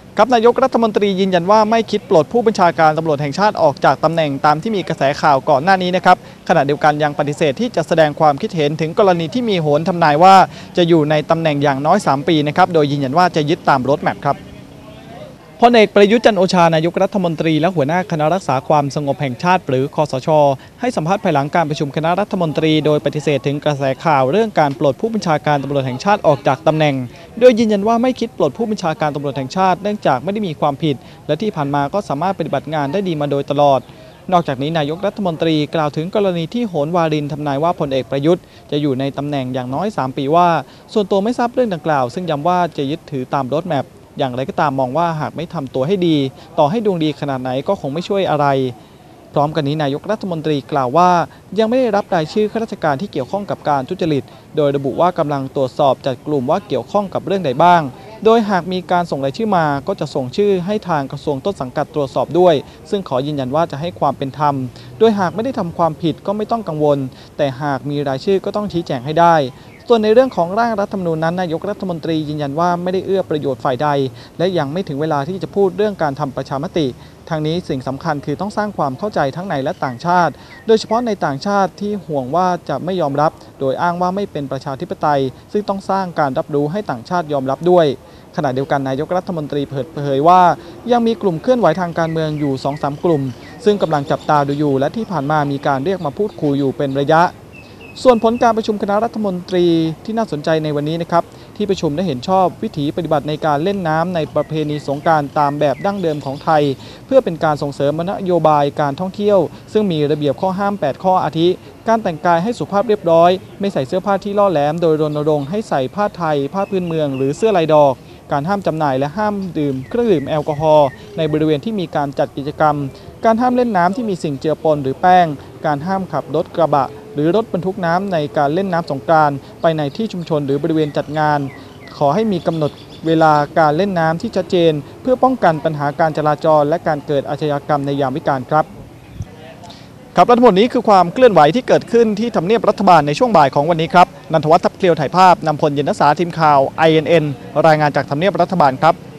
ครับนายกรัฐมนตรียืนยันว่าไม่คิดปลดผู้บัญชาการตำรวจแห่งชาติออกจากตำแหน่งตามที่มีกระแสข่าวก่อนหน้านี้นะครับขณะเดียวกันยังปฏิเสธที่จะแสดงความคิดเห็นถึงกรณีที่มีโหนทำนายว่าจะอยู่ในตำแหน่งอย่างน้อย3 ปีนะครับโดยยืนยันว่าจะยึดตามรถแมพครับพลเอกประยุทธ์จันทร์โอชานายกรัฐมนตรีและหัวหน้าคณะรักษาความสงบแห่งชาติหรือคสช.ให้สัมภาษณ์ภายหลังการประชุมคณะรัฐมนตรีโดยปฏิเสธถึงกระแสข่าวเรื่องการปลดผู้บัญชาการตำรวจแห่งชาติออกจากตำแหน่งโดยยืนยันว่าไม่คิดปลดผู้บัญชาการตำรวจแห่งชาติเนื่องจากไม่ได้มีความผิดและที่ผ่านมาก็สามารถปฏิบัติงานได้ดีมาโดยตลอดนอกจากนี้นายกรัฐมนตรีกล่าวถึงกรณีที่โหนวารินทำนายว่าพลเอกประยุทธ์จะอยู่ในตำแหน่งอย่างน้อย3 ปีว่าส่วนตัวไม่ทราบเรื่องดังกล่าวซึ่งย้ำว่าจะยึดถือตามรถแมพอย่างไรก็ตามมองว่าหากไม่ทำตัวให้ดีต่อให้ดวงดีขนาดไหนก็คงไม่ช่วยอะไรพร้อมกันนี้นายกรัฐมนตรีกล่าวว่ายังไม่ได้รับรายชื่อข้าราชการที่เกี่ยวข้องกับการทุจริตโดยระบุว่ากำลังตรวจสอบจัดกลุ่มว่าเกี่ยวข้องกับเรื่องใดบ้างโดยหากมีการส่งรายชื่อมาก็จะส่งชื่อให้ทางกระทรวงต้นสังกัดตรวจสอบด้วยซึ่งขอยืนยันว่าจะให้ความเป็นธรรมโดยหากไม่ได้ทำความผิดก็ไม่ต้องกังวลแต่หากมีรายชื่อก็ต้องชี้แจงให้ได้ส่วนในเรื่องของร่างรัฐธรรมนูญนั้นนายกรัฐมนตรียืนยันว่าไม่ได้เอื้อประโยชน์ฝ่ายใดและยังไม่ถึงเวลาที่จะพูดเรื่องการทำประชามติทางนี้สิ่งสำคัญคือต้องสร้างความเข้าใจทั้งในและต่างชาติโดยเฉพาะในต่างชาติที่ห่วงว่าจะไม่ยอมรับโดยอ้างว่าไม่เป็นประชาธิปไตยซึ่งต้องสร้างการรับรู้ให้ต่างชาติยอมรับด้วยขณะเดียวกันนายกรัฐมนตรีเปิดเผยว่ายังมีกลุ่มเคลื่อนไหวทางการเมืองอยู่ 2-3 กลุ่มซึ่งกำลังจับตาดูอยู่และที่ผ่านมามีการเรียกมาพูดคุยอยู่เป็นระยะส่วนผลการประชุมคณะรัฐมนตรีที่น่าสนใจในวันนี้นะครับที่ประชุมได้เห็นชอบวิถีปฏิบัติในการเล่นน้ำในประเพณีสงกรานต์ตามแบบดั้งเดิมของไทยเพื่อเป็นการส่งเสริมนโยบายการท่องเที่ยวซึ่งมีระเบียบข้อห้าม8ข้ออาทิการแต่งกายให้สุภาพเรียบร้อยไม่ใส่เสื้อผ้าที่ล่อแหลมโดยรณรงค์ให้ใส่ผ้าไทยผ้าพื้นเมืองหรือเสื้อลายดอกการห้ามจำหน่ายและห้ามดื่มเครื่องดื่มแอลกอฮอล์ในบริเวณที่มีการจัดกิจกรรมการห้ามเล่นน้ำที่มีสิ่งเจือปนหรือแป้งการห้ามขับรถกระบะหรือรถบรรทุกน้ำในการเล่นน้ำสงกรานต์ไปในที่ชุมชนหรือบริเวณจัดงานขอให้มีกำหนดเวลาการเล่นน้ำที่ชัดเจนเพื่อป้องกันปัญหาการจราจรและการเกิดอาชญากรรมในยามวิกาลครับและทั้งหมดนี้คือความเคลื่อนไหวที่เกิดขึ้นที่ทำเนียบรัฐบาลในช่วงบ่ายของวันนี้ครับนันทวัฒน์ทับเคลียวถ่ายภาพนำพลยินทสาทีมข่าว INN รายงานจากทำเนียบรัฐบาลครับ